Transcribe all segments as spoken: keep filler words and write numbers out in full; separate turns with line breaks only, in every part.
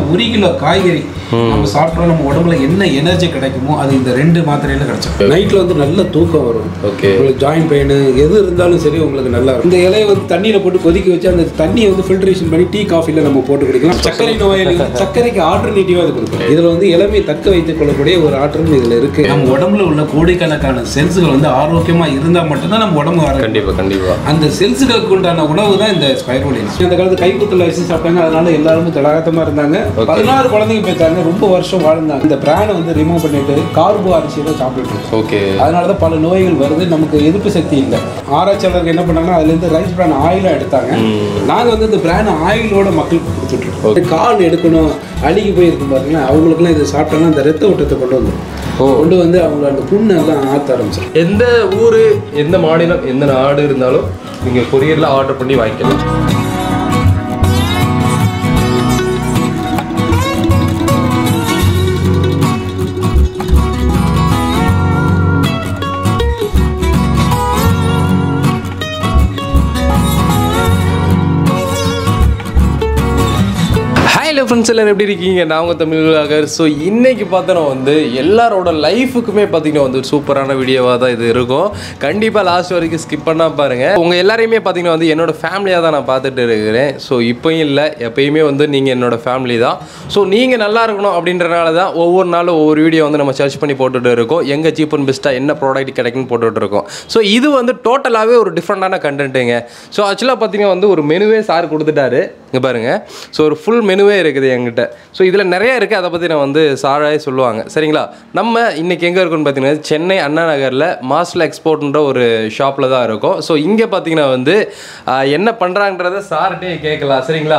ஒரு கிலோ காய்கறி நம்ம சாப்பிட்டோம் நம்ம உடம்புல என்ன எனர்ஜி கிடைக்குமோ அது இந்த ரெண்டு மாத்திரையில கிடைச்சிடும். நைட்ல வந்து நல்ல தூக்கம் வரும். ஓகே, உங்களுக்கு ஜாயிண்ட் பெயின் எது இருந்தாலும் சரி உங்களுக்கு நல்லா இருக்கும். இந்த இலையை வந்து தண்ணியில போட்டு கொதிக்க வச்சு அந்த தண்ணியை வந்து ஃபில்ட்ரேஷன் பண்ணி டீ காஃபில நம்ம போட்டு குடிக்கலாம். சர்க்கரை நோயாளிகள் சர்க்கரைக்கு ஆல்டர்னேட்டிவா அது கொடுக்கும். இதுல வந்து இளமையை தக்க வைத்துக் கொள்ளக்கூடிய ஒரு ஆற்றல் இதுல இருக்கு. நம்ம உடம்புல உள்ள கோடிக்கணக்கான செல்ஸ்கள் வந்து ஆரோக்கியமா இருந்தா மட்டும்தான் நம்ம உடம்பு ஆரோக்கியம். கண்டிப்பா கண்டிப்பா அந்த செல்ஸ்களுக்கு உண்டான உணவு தான் இந்த ஸ்பைருலினா. இந்த காலத்து கைக்குத்தல வச்சு சாப்பிட்டாங்க, அதனால எல்லாருமே தடாகத்தமா இருந்தாங்க. பதினாறு குழந்தைங்க பேச்சாங்க, ரொம்ப வருஷம் வாழ்ந்தாங்க. இந்த பிராணை வந்து ரிமூவ் பண்ணிட்டு கார்போ அரிசியை சாப்பிட்டு ஓகே, அதனாலதான் பல நோய்கள் வருது. நமக்கு எதிர்ப்பு சக்தி இல்லை. ஆராய்ச்சியாளர்கள் என்ன பண்ணாங்கன்னா அதுல இருந்து ரைஸ் பிரான் ஆயிலா எடுத்தாங்க. நாங்க வந்து இந்த பிரான் ஆயிலோட மக்களுக்கு கொடுத்துட்டு இருக்கோம். கால் எடுக்கணும் அழுகி போயிருக்கும் பாருங்க, அவங்களுக்குலாம் இதை சாப்பிட்டோம்னா அந்த ரத்த ஓட்டத்தை கொண்டு வந்துடும். கொண்டு வந்து அவங்க அந்த புண்ணெல்லாம் ஆற்ற ஆரம்பிச்சிடும்.
எந்த ஊர், எந்த மாநிலம், எந்த நாடு இருந்தாலும் நீங்க கொரியர்ல ஆர்டர் பண்ணி வாங்கிக்கலாம். ஹலோ ஃப்ரெண்ட்ஸ், எல்லோரும் எப்படி இருக்கீங்க? நான் உங்கள் தமிழ்நாகர். ஸோ இன்றைக்கி பார்த்தோன்னா வந்து எல்லாரோட லைஃபுக்குமே பார்த்திங்கன்னா வந்து சூப்பரான வீடியோவாக தான் இது இருக்கும். கண்டிப்பாக லாஸ்ட் வரைக்கும் ஸ்கிப் பண்ணால் பாருங்கள். உங்கள் எல்லாரையுமே பார்த்திங்கன்னா வந்து என்னோடய ஃபேமிலியாக தான் நான் பார்த்துட்டு இருக்கிறேன். ஸோ இப்போயும் இல்லை, எப்போயுமே வந்து நீங்கள் என்னோடய ஃபேமிலி தான். ஸோ நீங்கள் நல்லா இருக்கணும் அப்படின்றனால தான் ஒவ்வொரு நாளும் ஒவ்வொரு வீடியோ வந்து நம்ம சர்ச் பண்ணி போட்டுகிட்டு இருக்கோம். எங்கே சீப் அண்ட் பெஸ்ட்டாக என்ன ப்ராடக்ட் கிடைக்குன்னு போட்டுகிட்டு இருக்கோம். ஸோ இது வந்து டோட்டலாகவே ஒரு டிஃப்ரெண்ட்டான கண்டென்ட்டுங்க. ஸோ ஆக்சுவலாக பார்த்திங்கன்னா வந்து ஒரு மெனுவே சார் கொடுத்துட்டாரு. இங்கே பாருங்கள், ஸோ ஒரு ஃபுல் மெனுவே இருக்குது என்கிட்ட. ஸோ இதில் நிறைய இருக்குது, அதை பற்றி நான் வந்து சாராயே சொல்லுவாங்க. சரிங்களா? நம்ம இன்றைக்கி எங்கே இருக்குன்னு பார்த்தீங்கன்னா சென்னை அண்ணா நகரில் மார்ஸ்ல எக்ஸ்போர்ட்ன்ற ஒரு ஷாப்பில் தான் இருக்கும். ஸோ இங்கே பார்த்தீங்கன்னா வந்து என்ன பண்ணுறாங்கன்றதை சார்கிட்டே கேட்கலாம். சரிங்களா?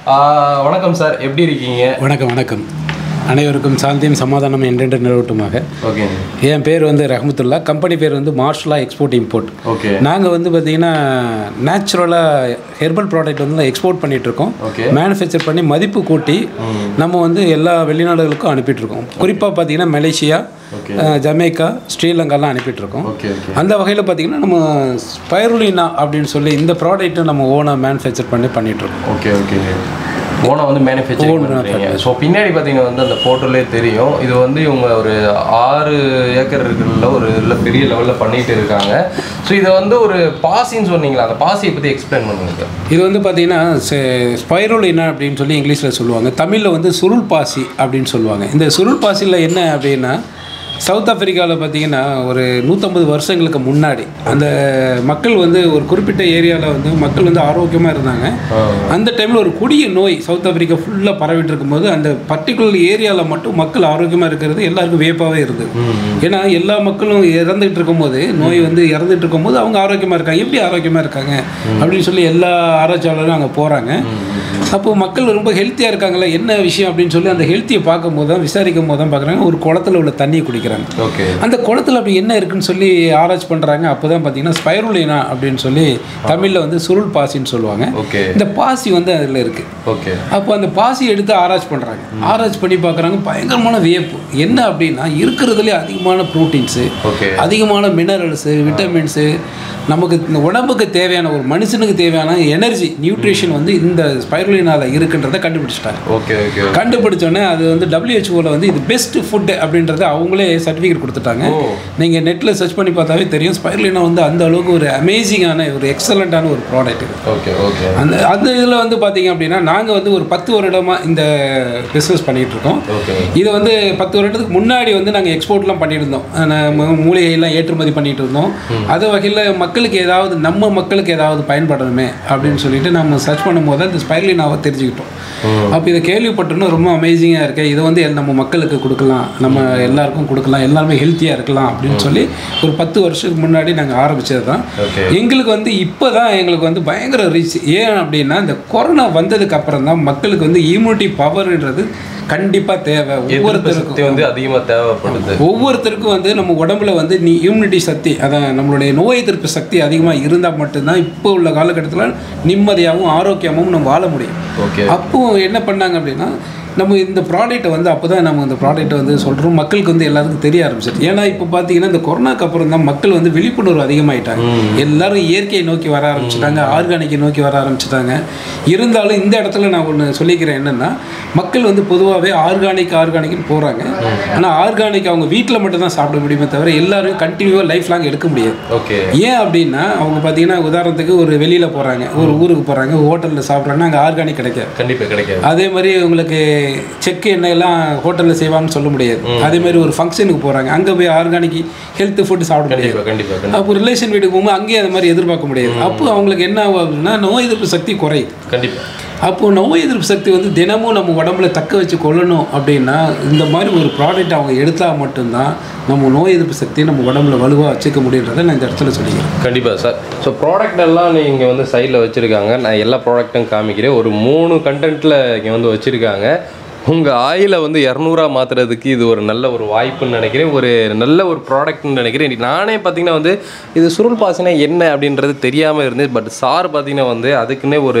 வணக்கம் சார், எப்படி இருக்கீங்க?
வணக்கம் வணக்கம். அனைவருக்கும் சாந்தியும் சமாதானம் என்றென்று நிலவட்டுமாக. ஓகே, என் பேர் வந்து ரஹமத்துல்லா. கம்பெனி பேர் வந்து மார்ஸ்லா எக்ஸ்போர்ட் இம்போர்ட். ஓகே, நாங்கள் வந்து பார்த்தீங்கன்னா நேச்சுரலாக ஹெர்பல் ப்ராடக்ட் வந்து எக்ஸ்போர்ட் பண்ணிகிட்ருக்கோம். மேனுஃபேக்சர் பண்ணி மதிப்பு கூட்டி நம்ம வந்து எல்லா வெளிநாடுகளுக்கும் அனுப்பிட்டுருக்கோம். குறிப்பாக பார்த்தீங்கன்னா மலேசியா, ஜமேக்கா, ஸ்ரீலங்காலாம் அனுப்பிட்டுருக்கோம். அந்த வகையில் பார்த்தீங்கன்னா நம்ம ஸ்பைருலினா அப்படின்னு சொல்லி இந்த ப்ராடக்ட்டை நம்ம ஓனாக மேனுஃபேக்சர் பண்ணி பண்ணிகிட்ருக்கோம்.
ஓகே ஓகே, ஓனாக வந்து மேனுஃபேக்சரிங் பண்ணுறீங்க. ஸோ பின்னாடி பார்த்தீங்கன்னா வந்து அந்த ஃபோட்டோலே தெரியும், இது வந்து இவங்க ஒரு ஆறு ஏக்கர் இருக்கிற ஒரு இதில் பெரிய லெவலில் பண்ணிகிட்டு இருக்காங்க. ஸோ இதை வந்து ஒரு பாசின்னு சொன்னீங்களா, அந்த பாசியை பற்றி எக்ஸ்பிளைன் பண்ணுங்க.
இது வந்து பார்த்தீங்கன்னா ஸ்பைருலினா அப்படின்னு சொல்லி இங்கிலீஷில் சொல்லுவாங்க. தமிழில் வந்து சுருள் பாசி அப்படின்னு சொல்லுவாங்க. இந்த சுருள் பாசியில் என்ன அப்படின்னா, சவுத் ஆப்பிரிக்காவில் பார்த்தீங்கன்னா ஒரு நூற்றம்பது வருஷங்களுக்கு முன்னாடி அந்த மக்கள் வந்து ஒரு குறிப்பிட்ட ஏரியாவில் வந்து மக்கள் வந்து ஆரோக்கியமாக இருந்தாங்க. அந்த டைமில் ஒரு கொடிய நோய் சவுத் ஆப்பிரிக்கா ஃபுல்லாக பரவிட்டு இருக்கும்போது அந்த பர்டிகுலர் ஏரியாவில் மட்டும் மக்கள் ஆரோக்கியமாக இருக்கிறது எல்லாருக்கும் வியப்பாகவே இருந்தது. ஏன்னா எல்லா மக்களும் இறந்துகிட்டு இருக்கும்போது, நோய் வந்து இறந்துட்டு இருக்கும்போது அவங்க ஆரோக்கியமாக இருக்காங்க, எப்படி ஆரோக்கியமாக இருக்காங்க அப்படின்னு சொல்லி எல்லா ஆராய்ச்சியாளரும் அங்கே போகிறாங்க. அப்போது மக்கள் ரொம்ப ஹெல்த்தியாக இருக்காங்களே, என்ன விஷயம் அப்படின்னு சொல்லி அந்த ஹெல்த்தியை பார்க்கும்போது தான், விசாரிக்கும் போது தான் பார்க்குறாங்க ஒரு குளத்தில் உள்ள தண்ணியை குடிக்கிறாங்க. அந்த குளத்தில் அப்படி என்ன இருக்குன்னு சொல்லி ஆராய்ச்சி பண்ணுறாங்க. அப்போ தான் பார்த்தீங்கன்னா ஸ்பைருலினா அப்படின்னு சொல்லி தமிழில் வந்து சுருள் பாசின்னு சொல்லுவாங்க. இந்த பாசி வந்து அதில் இருக்குது. அப்போ அந்த பாசி எடுத்து ஆராய்ச்சி பண்ணுறாங்க. ஆராய்ச்சி பண்ணி பார்க்குறாங்க, பயங்கரமான வியப்பு. என்ன அப்படின்னா இருக்கிறதுலே அதிகமான ப்ரோட்டீன்ஸு, அதிகமான மினரல்ஸு, விட்டமின்ஸு, நமக்கு இந்த உடம்புக்கு தேவையான ஒரு மனுஷனுக்கு தேவையான எனர்ஜி நியூட்ரிஷன் வந்து இந்த ஸ்பைருலினாவில் இருக்குன்றதை கண்டுபிடிச்சிட்டாங்க. ஓகே ஓகே, கண்டுபிடிச்சோடனே அது வந்து டபிள்யூஹெச்ஓவில் வந்து இது பெஸ்ட் ஃபுட் அப்படின்றத அவங்களே சர்டிஃபிகேட் கொடுத்துட்டாங்க. நீங்கள் நெட்டில் சர்ச் பண்ணி பார்த்தாவே தெரியும், ஸ்பைருலினா வந்து அந்த அளவுக்கு ஒரு அமேசிங்கான ஒரு எக்ஸலண்ட்டான ஒரு ப்ராடக்ட். ஓகே ஓகே, அந்த அந்த இதில் வந்து பார்த்தீங்க அப்படின்னா நாங்கள் வந்து ஒரு பத்து வருடமாக இந்த பிஸ்னஸ் பண்ணிகிட்டு இருக்கோம். இதை வந்து பத்து வருடத்துக்கு முன்னாடி வந்து நாங்கள் எக்ஸ்போர்ட்லாம் பண்ணிட்டு இருந்தோம். மூலிகையெல்லாம் ஏற்றுமதி பண்ணிகிட்டு இருந்தோம். அது வகையில் மக்களுக்கு ஏதாவது, நம்ம மக்களுக்கு ஏதாவது பயன்படணுமே அப்படின்னு சொல்லிட்டு நம்ம சர்ச் பண்ணும்போது தான் இந்த ஸ்பைருலினாவை தெரிஞ்சுக்கிட்டோம். அப்போ இதை கேள்விப்பட்டோன்னா ரொம்ப அமேசிங்காக இருக்குது. இதை வந்து நம்ம மக்களுக்கு கொடுக்கலாம், நம்ம எல்லாருக்கும் கொடுக்கலாம், எல்லாருமே ஹெல்த்தியாக இருக்கலாம் அப்படின்னு சொல்லி ஒரு பத்து வருஷத்துக்கு முன்னாடி நாங்கள் ஆரம்பித்தது தான். எங்களுக்கு வந்து இப்போ தான் எங்களுக்கு வந்து பயங்கர ரீச். ஏன் அப்படின்னா இந்த கொரோனா வந்ததுக்கு அப்புறம் தான் மக்களுக்கு வந்து இம்யூனிட்டி பவர்ன்றது கண்டிப்பாக தேவை. ஒவ்வொருத்தருக்கும் வந்து அதிகமாக தேவைப்படுது. ஒவ்வொருத்தருக்கும் வந்து நம்ம உடம்புல வந்து நீ இம்யூனிட்டி சக்தி, அதான் நம்மளுடைய நோய் எதிர்ப்பு சக்தி அதிகமாக இருந்தால் மட்டும்தான் இப்போ உள்ள காலகட்டத்தில் நிம்மதியாகவும் ஆரோக்கியமாகவும் நம்ம வாழ முடியும். அப்போ என்ன பண்ணாங்க அப்படின்னா, நம்ம இந்த ப்ராடக்ட்டை வந்து அப்போ தான் நம்ம இந்த ப்ராடக்ட்டை வந்து சொல்கிறோம், மக்களுக்கு வந்து எல்லாருக்கும் தெரிய ஆரம்பிச்சிட்டு. ஏன்னா இப்போ பார்த்தீங்கன்னா இந்த கொரோனாக்கு அப்புறம் தான் மக்கள் வந்து விழிப்புணர்வு அதிகமாகிட்டாங்க. எல்லாரும் இயற்கையை நோக்கி வர ஆரம்பிச்சிட்டாங்க, ஆர்கானிக்கை நோக்கி வர ஆரம்பிச்சிட்டாங்க. இருந்தாலும் இந்த இடத்துல நான் ஒன்று சொல்லிக்கிறேன், என்னென்னா மக்கள் வந்து பொதுவாகவே ஆர்கானிக் ஆர்கானிக்னு போகிறாங்க. ஆனால் ஆர்கானிக் அவங்க வீட்டில் மட்டும் தான் சாப்பிட முடியுமே தவிர எல்லாரும் கண்டினியூவாக லைஃப் லாங் எடுக்க முடியாது.
ஓகே.
ஏன் அப்படின்னா அவங்க பார்த்தீங்கன்னா உதாரணத்துக்கு ஒரு வெளியில் போகிறாங்க, ஒரு ஊருக்கு போகிறாங்க, ஹோட்டலில் சாப்பிட்றாங்கன்னா அங்கே ஆர்கானிக் கிடைக்காது.
கண்டிப்பாக கிடைக்காது.
அதே மாதிரி உங்களுக்கு செக் எண்ணெயெல்லாம் ஹோட்டலில் செய்வாங்கன்னு சொல்ல முடியாது. அதே மாதிரி ஒரு ஃபங்க்ஷனுக்கு போகிறாங்க, அங்கே போய் ஆர்கானிக் ஹெல்த் ஃபுட் சாப்பிட முடியாது.
கண்டிப்பாக.
அப்போ ரிலேஷன் வீட்டுக்கு போகும்போது அங்கேயே அது மாதிரி எதிர்பார்க்க முடியாது. அப்போ அவங்களுக்கு என்ன ஆகும் அப்படின்னா நோய் எதிர்ப்பு சக்தி குறையுது.
கண்டிப்பாக.
அப்போது நோய் எதிர்ப்பு சக்தி வந்து தினமும் நம்ம உடம்புல தக்க வச்சு கொள்ளணும் அப்படின்னா இந்த மாதிரி ஒரு ப்ராடக்ட் அவங்க எடுத்தால் மட்டும்தான் நம்ம நோய் எதிர்ப்பு சக்தியை நம்ம உடம்புல வலுவாக வச்சுக்க முடியுன்றதை நான் இந்த இடத்துல சொல்லிக்கிறேன்.
கண்டிப்பாக சார். ஸோ ப்ராடக்ட் எல்லாம் நீங்கள் வந்து சைடில் வச்சுருக்காங்க. நான் எல்லா ப்ராடக்ட்டும் காமிக்கிறேன். ஒரு மூணு கண்டென்ட்டில் இங்கே வந்து வச்சுருக்காங்க. உங்கள் ஆயிலை வந்து இரநூறுவா மாற்றுறதுக்கு இது ஒரு நல்ல ஒரு வாய்ப்புன்னு நினைக்கிறேன். ஒரு நல்ல ஒரு ப்ராடக்ட்னு நினைக்கிறேன். நானே பார்த்தீங்கன்னா வந்து இது சுருள் பாசினா என்ன அப்படின்றது தெரியாமல் இருந்தது. பட் சார் பார்த்தீங்கன்னா வந்து அதுக்குன்னே ஒரு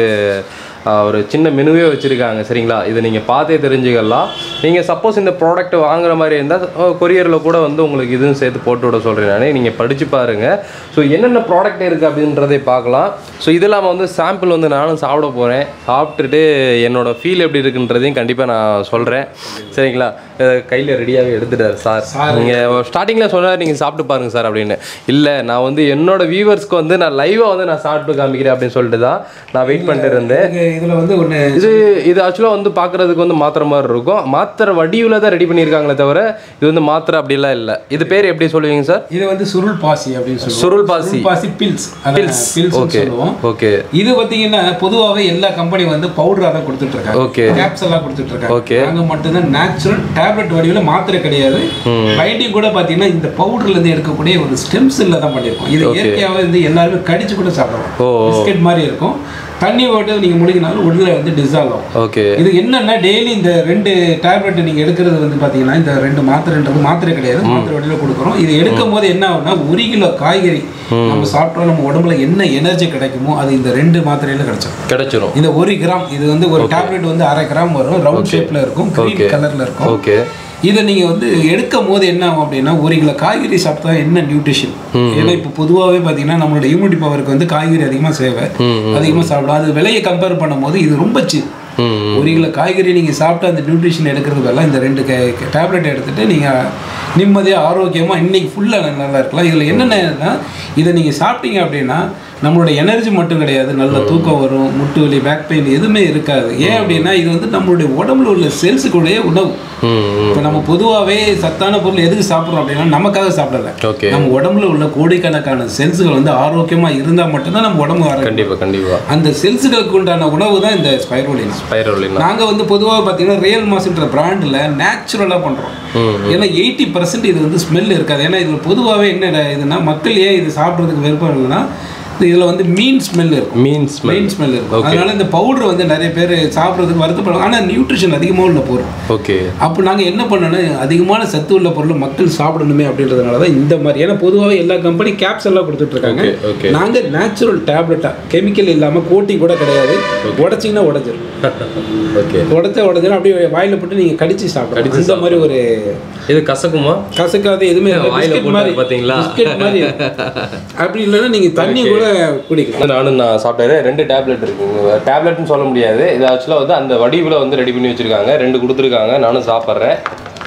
ஒரு சின்ன மெனுவே வச்சுருக்காங்க. சரிங்களா, இதை நீங்கள் பார்த்தே தெரிஞ்சுக்கலாம். நீங்கள் சப்போஸ் இந்த ப்ராடக்ட் வாங்குற மாதிரி இருந்தால் கொரியரில் கூட வந்து உங்களுக்கு இதுவும் சேர்த்து போட்டு விட சொல்கிறேன் நானே. நீங்கள் படித்து பாருங்கள். ஸோ என்னென்ன ப்ராடக்ட் இருக்குது அப்படின்றதை பார்க்கலாம். ஸோ இது இல்லாமல் வந்து சாம்பிள் வந்து நானும் சாப்பிட போகிறேன். சாப்பிட்டுட்டு என்னோடய ஃபீல் எப்படி இருக்குன்றதையும் கண்டிப்பாக நான் சொல்கிறேன். சரிங்களா, கையில் ரெடியாகவே எடுத்துட்டார் சார். நீங்கள் ஸ்டார்டிங்கில் சொன்னார் நீங்கள் சாப்பிட்டு பாருங்கள் சார் அப்படின்னு. இல்லை, நான் வந்து என்னோடய வியூவர்ஸ்க்கு வந்து நான் லைவாக வந்து நான் சாப்பிட்டு காமிக்கிறேன் அப்படின்னு சொல்லிட்டு தான் நான் வெயிட் பண்ணிட்டு இருந்தேன்.
இதில் வந்து ஒன்று
இது இது ஆக்சுவலாக வந்து பார்க்குறதுக்கு வந்து மாத்திரை மாதிரி இருக்கும். மாத்திரை வடிவில் தான் ரெடி பண்ணியிருக்காங்களே தவிர இது வந்து மாத்திரை அப்படிலாம் இல்லை. இது பேர் எப்படி சொல்லுவீங்க சார்?
இது வந்து சுருள் பாசி அப்படின்னு சொல்லுவோம்.
சுருள் பாசி
பாசி பில்ஸ் பில்ஸ் பில்ஸ் சொல்லுவோம்.
ஓகே.
இது பார்த்தீங்கன்னா பொதுவாகவே எல்லா கம்பெனி வந்து பவுடராக தான் கொடுத்துட்டு இருக்காங்க. ஓகே. கேப்சூலாக கொடுத்துட்டு இருக்காங்க.
ஓகே.
நாங்கள் மட்டும்தான் நேச்சுரல் டேப்லெட் வடிவில் மாத்திரை கிடையாது. பைண்டிங் கூட பார்த்தீங்கன்னா இந்த பவுடர்லேருந்து எடுக்கக்கூடிய ஒரு ஸ்டெம் செல்ல தான் பண்ணியிருக்கோம். இது இயற்கையாகவே வந்து எல்லாருமே கடிச்சு கூட சாப்பிடுவோம். பிஸ்கெட் மாதிரி இருக்கும். தண்ணி போட்டு நீங்கள் முடிக்கினாலும் உடனே வந்து டிசால்வ் ஆகும்.
ஓகே.
இது என்னன்னா டெய்லி இந்த ரெண்டு டேப்லெட் நீங்கள் எடுக்கிறது வந்து பார்த்தீங்கன்னா இந்த ரெண்டு மாத்திரைன்றது மாத்திரை கிடையாது, மாத்திரை வழியில் கொடுக்குறோம். இது எடுக்கும் போது என்ன ஆகும்னா ஒரு கிலோ காய்கறி நம்ம சாப்பிட்டோம் நம்ம உடம்புல என்ன எனர்ஜி கிடைக்குமோ அது இந்த ரெண்டு மாத்திரையில கிடைச்சிடும் கிடைச்சிடும் இந்த ஒரு கிராம் இது வந்து ஒரு டேப்லெட் வந்து அரை கிராம் வரும். ரவுண்ட் ஷேப்ல இருக்கும், கிரீன் கலர்ல இருக்கும். ஓகே. இதை நீங்கள் வந்து எடுக்கும் போது என்ன ஆகும் அப்படின்னா ஒரு கிலோ காய்கறி சாப்பிட்டா என்ன நியூட்ரிஷன். ஏன்னா இப்போ பொதுவாகவே பார்த்தீங்கன்னா நம்மளோட இம்யூனிட்டி பவருக்கு வந்து காய்கறி அதிகமாக சேவை, அதிகமாக சாப்பிடும். அது விலையை கம்பேர் பண்ணும்போது இது ரொம்ப சீப். ஒரு கிலோ காய்கறி நீங்கள் சாப்பிட்டு அந்த நியூட்ரிஷன் எடுக்கிறது எல்லாம் இந்த ரெண்டு டேப்லெட் எடுத்துகிட்டு நீங்கள் நிம்மதியாக ஆரோக்கியமாக இன்றைக்கி ஃபுல்லாக நல்லா இருக்கலாம். இதில் என்னென்னா இதை நீங்கள் சாப்பிட்டீங்க அப்படின்னா நம்மளோட எனர்ஜி மட்டும் கிடையாது, நல்ல தூக்கம் வரும், முட்டு வலி, பேக் பெயின் எதுவுமே இருக்காது. ஏன் அப்படின்னா இது வந்து நம்மளுடைய உடம்புல உள்ள செல்ஸுக்குள்ளேயே உணவு. இப்போ நம்ம பொதுவாகவே சத்தான பொருள் எதுக்கு சாப்பிட்றோம் அப்படின்னா நமக்காக சாப்பிடல, நம்ம உடம்புல உள்ள கோடிக்கணக்கான செல்ஸுகள் வந்து ஆரோக்கியமாக இருந்தால் மட்டும்தான் நம்ம உடம்பு ஆரோக்கியம். கண்டிப்பாக கண்டிப்பாக அந்த செல்ஸுகளுக்கு உண்டான உணவு தான் இந்த ஸ்பைருலினா. ஸ்பைருலினா நாங்கள் வந்து பொதுவாக பார்த்தீங்கன்னா ரியல் மாஸ்ன்ற பிராண்டில் நேச்சுரலாக பண்ணுறோம். ஏன்னா எயிட்டி பர்சன்ட் இது வந்து ஸ்மெல் இருக்காது. ஏன்னா இதில் பொதுவாகவே என்ன இதுன்னா மக்கள் ஏன் இது சாப்பிட்றதுக்கு விருப்பம் இல்லைன்னா இதில் வந்து மீன் ஸ்மெல் இருக்கும். மீன் ஸ்மெல் மீன் ஸ்மெல் இருக்கும். அதனால இந்த பவுடர் வந்து நிறைய பேர் சாப்பிட்றதுக்கு வருத்தப்படுவாங்க. ஆனால் நியூட்ரிஷன் அதிகமாக உள்ள பொருள். ஓகே. அப்போ நாங்கள் என்ன பண்ணோன்னா அதிகமான சத்து உள்ள பொருள் மக்கள் சாப்பிடணுமே அப்படின்றதுனால தான் இந்த மாதிரி. ஏன்னா பொதுவாகவே எல்லா கம்பெனி கேப்ஸ் எல்லாம் கொடுத்துட்டு இருக்காங்க. நாங்கள் நேச்சுரல் டேப்லெட்டாக கெமிக்கல் இல்லாமல் கோட்டி கூட கிடையாது. உடச்சிங்கன்னா உடஞ்சிடும். ஓகே. உடச்சா உடஞ்சிடும் அப்படியே வாயில் போட்டு நீங்கள் கடிச்சு சாப்பிடணும். இந்த மாதிரி ஒரு இது கசக்குமா? கசக்காது எதுவுமே பார்த்தீங்களா மாதிரி. அப்படி இல்லைன்னா நீங்கள் தண்ணி கூட குடிக்கலாம்.
நானும் நான் சாப்பிட்டேன். ரெண்டு டேப்லெட் இருக்குங்க. டேப்லெட்னு சொல்ல முடியாது, இது ஆக்சுவலாக வந்து அந்த வடிவில் வந்து ரெடி பண்ணி வச்சுருக்காங்க. ரெண்டு கொடுத்துருக்காங்க, நானும் சாப்பிட்றேன்.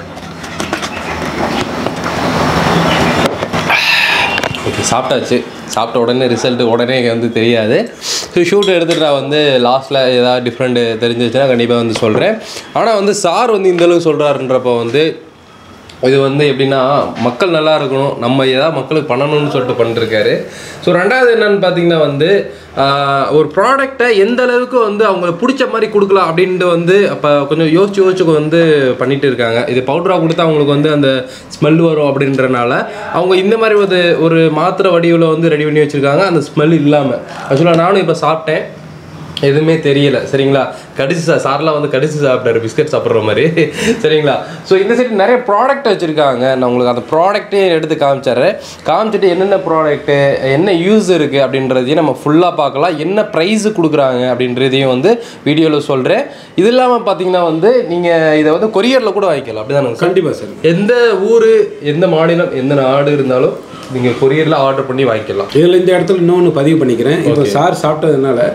ஓகே, சாப்பிட்டாச்சு. சாப்பிட்ட உடனே ரிசல்ட்டு உடனே வந்து தெரியாது. ஸோ ஷூட் எடுத்துகிட்டு நான் வந்து லாஸ்ட்டில் ஏதாவது டிஃப்ரெண்ட் தெரிஞ்சிச்சுன்னா கண்டிப்பாக வந்து சொல்கிறேன். ஆனால் வந்து சார் வந்து இந்தளவுக்கு சொல்கிறாருன்றப்போ வந்து இது வந்து எப்படின்னா மக்கள் நல்லா இருக்கணும், நம்ம ஏதாவது மக்களுக்கு பண்ணணும்னு சொல்லிட்டு பண்ணிருக்காரு. ஸோ ரெண்டாவது என்னன்னு பார்த்தீங்கன்னா வந்து ஒரு ப்ராடக்டை எந்த அளவுக்கு வந்து அவங்களுக்கு பிடிச்ச மாதிரி கொடுக்கலாம் அப்படின்ட்டு வந்து அப்போ கொஞ்சம் யோசிச்சு யோசிச்சு வந்து பண்ணிட்டு இருக்காங்க. இது பவுடராக கொடுத்தா அவங்களுக்கு வந்து அந்த ஸ்மெல் வரும் அப்படின்றனால அவங்க இந்த மாதிரி ஒரு ஒரு மாத்திரை வடிவில் வந்து ரெடி பண்ணி வச்சுருக்காங்க, அந்த ஸ்மெல் இல்லாமல். ஆக்சுவலாக நானும் இப்போ சாப்பிட்டேன், எதுவுமே தெரியல. சரிங்களா, கடிச்சு சா சார்லாம் வந்து கடிச்சு சாப்பிட்டாரு பிஸ்கட் சாப்பிட்ற மாதிரி. சரிங்களா. ஸோ இந்த சைடு நிறைய ப்ராடக்ட் வச்சுருக்காங்க. நான் உங்களுக்கு அந்த ப்ராடக்ட்டே எடுத்து காமிச்சிட்றேன். காமிச்சிட்டு என்னென்ன ப்ராடக்ட்டு என்ன யூஸ் இருக்குது அப்படின்றதையும் நம்ம ஃபுல்லாக பார்க்கலாம். என்ன ப்ரைஸு கொடுக்குறாங்க அப்படின்றதையும் வந்து வீடியோவில் சொல்கிறேன். இது இல்லாமல் பார்த்தீங்கன்னா வந்து நீங்கள் இதை வந்து கொரியரில் கூட வாங்கிக்கலாம். அப்படி தானே?
கண்டிப்பாக சார்.
எந்த ஊர், எந்த மாநிலம், எந்த நாடு இருந்தாலும் நீங்கள் கொரியரில் ஆர்டர் பண்ணி வாங்கிக்கலாம்.
இதில் இந்த இடத்துல இன்னொன்று பதிவு பண்ணிக்கிறேன். இப்போ சார் சாப்பிட்டதுனால